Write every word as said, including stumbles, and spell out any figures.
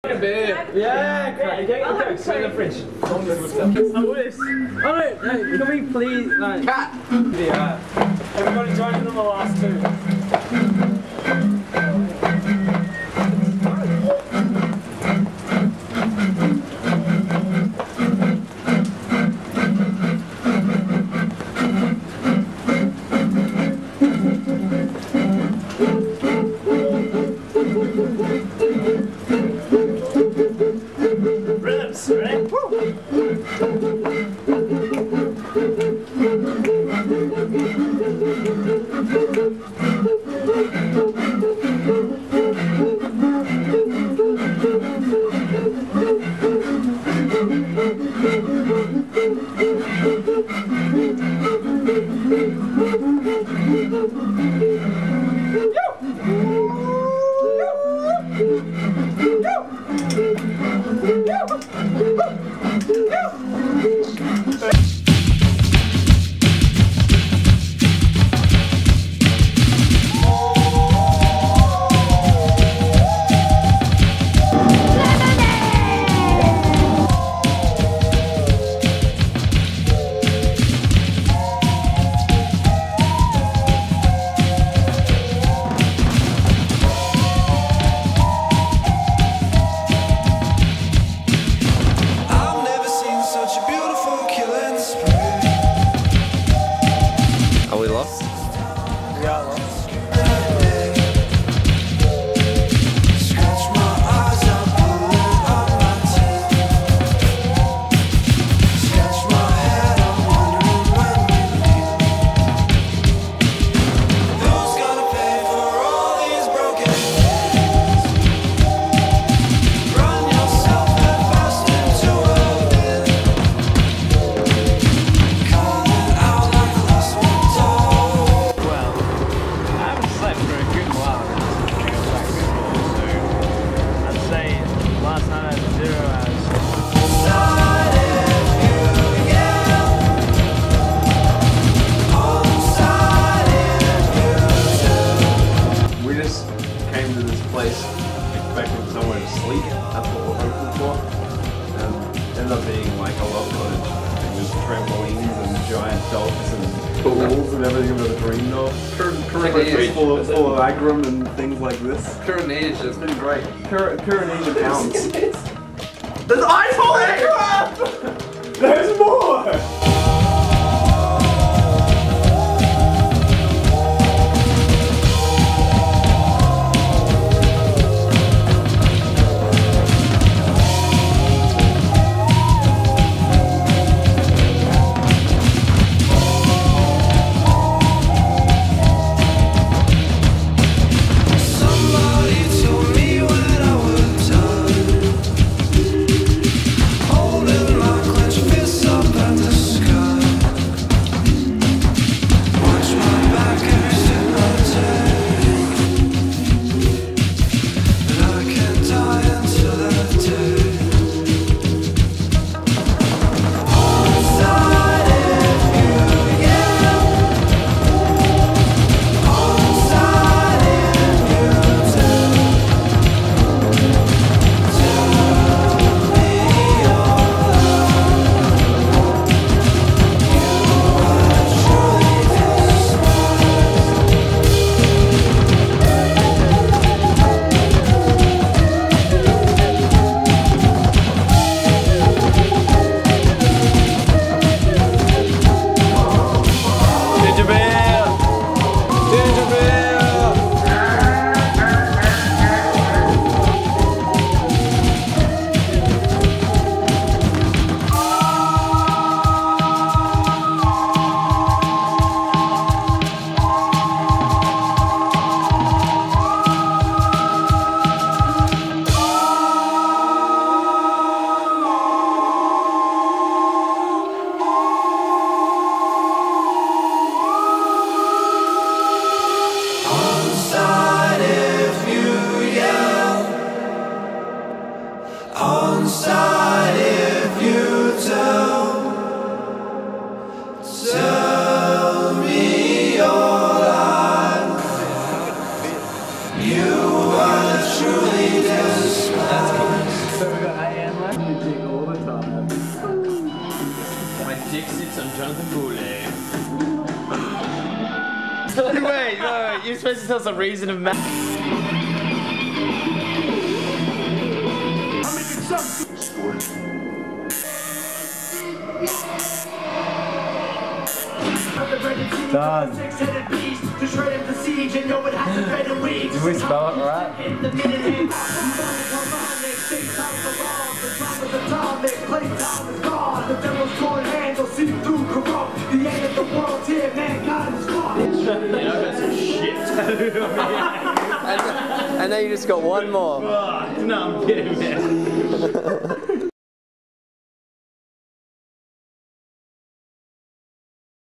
A bit. Yeah, okay. Get your jokes in the fridge. I wish. Oh no, no, can we please, like... Cat! Yeah. Everybody join in on the last two. Rhythms, ready? Woo! Expecting somewhere to sleep, that's what we're hoping for. And it ended up being like a love cottage. It was trampolines and giant dogs and pools and everything I've ever dreamed of. Current, current age full of, full of agram and things like this. Current age has been great. Current, current age of pounds. There's ice on it! There's more! Onside if you tell, tell me your life. You are truly desperate. Jonathan Boulet. Wait, no, you're supposed to tell us a reason of math. Done. Did we spell it right? and, and now you just got one more. Oh, no, I'm kidding, man.